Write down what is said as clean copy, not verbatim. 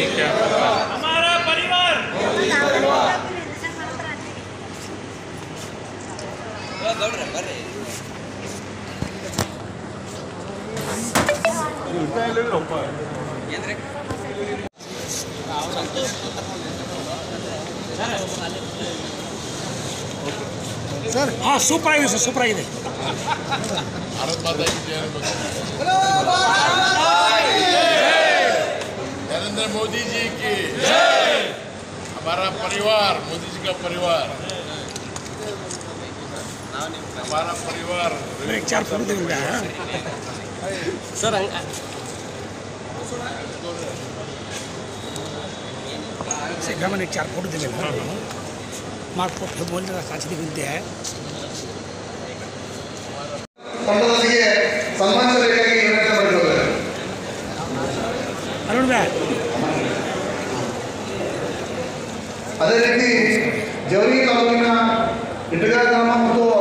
हमारा परिवार सर हाँ सूपर आगे सर सूपर आगे भारत माता की जय। नरेंद्र मोदी जी की जय। हमारा परिवार, मोदी जी का परिवार, हमारा परिवार। एक चार फोटो दे मिल रहा है सर गमन एक चार फोटो दे मिल रहा है मार्क फोटो बोल रहा साची दिखते हैं अरुण भाई ಅದೇ ರೀತಿ ಜವಳಿ ತಾಲೂಕಿನ ಇಟಗ ಗ್ರಾಮ ಮತ್ತು